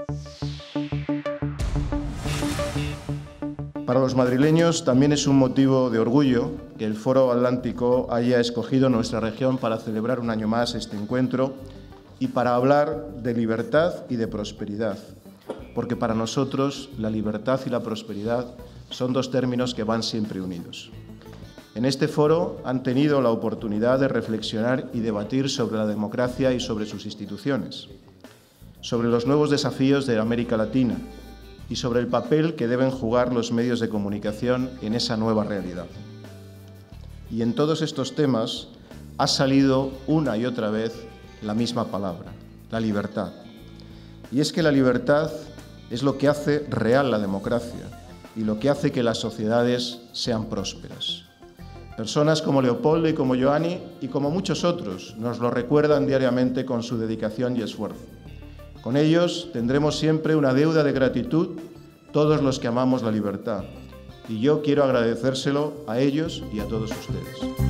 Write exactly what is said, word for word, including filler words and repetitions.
Para los madrileños también es un motivo de orgullo que el Foro Atlántico haya escogido nuestra región para celebrar un año más este encuentro y para hablar de libertad y de prosperidad, porque para nosotros la libertad y la prosperidad son dos términos que van siempre unidos. En este foro han tenido la oportunidad de reflexionar y debatir sobre la democracia y sobre sus instituciones, sobre los nuevos desafíos de América Latina y sobre el papel que deben jugar los medios de comunicación en esa nueva realidad. Y en todos estos temas ha salido una y otra vez la misma palabra, la libertad. Y es que la libertad es lo que hace real la democracia y lo que hace que las sociedades sean prósperas. Personas como Leopoldo y como Joanny y como muchos otros nos lo recuerdan diariamente con su dedicación y esfuerzo. Con ellos tendremos siempre una deuda de gratitud todos los que amamos la libertad. Y yo quiero agradecérselo a ellos y a todos ustedes.